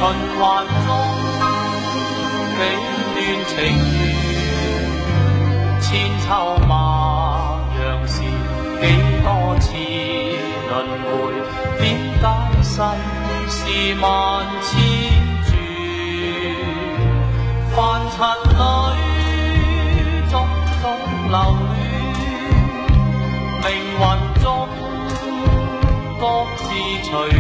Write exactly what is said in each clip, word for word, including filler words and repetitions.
環中幾段情緣，千秋萬樣事，幾多次輪迴，點解世事萬千轉？凡塵裏種種流亂，命運中各自隨緣。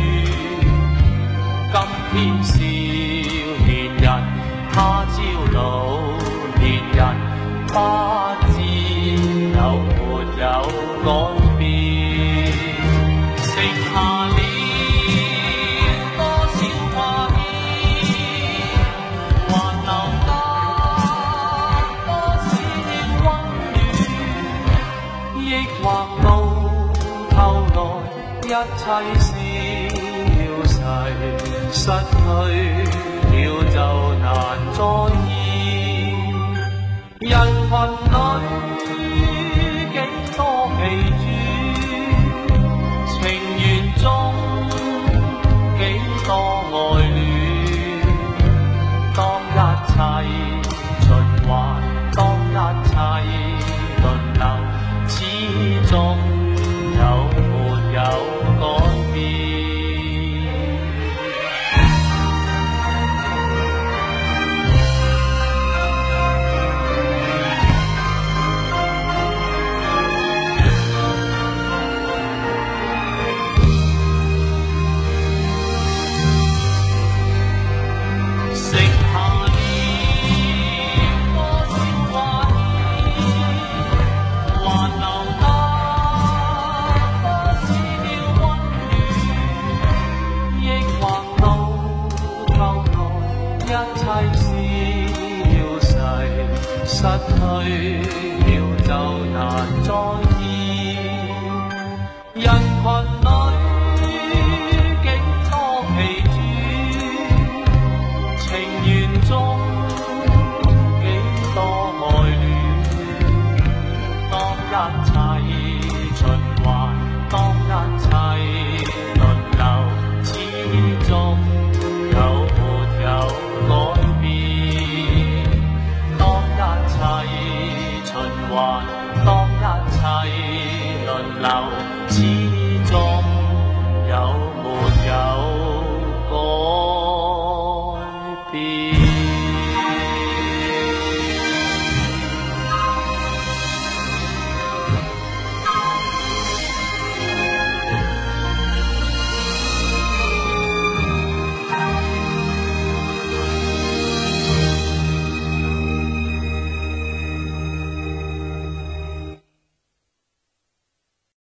今天少年人，他朝老年人，不知有沒有改變。剩下了多少掛牽，還留得多少溫暖，抑或到頭來一切消逝，失去了就難再現。人群裏幾多奇轉，情緣中幾多愛戀。當一切循環，當一切輪流，始終有沒有改變？失去了就難再現，人群裏幾多奇轉，情緣中幾多愛戀。當一切循環，當一切輪流，始終有沒有改變？當一切輪流，始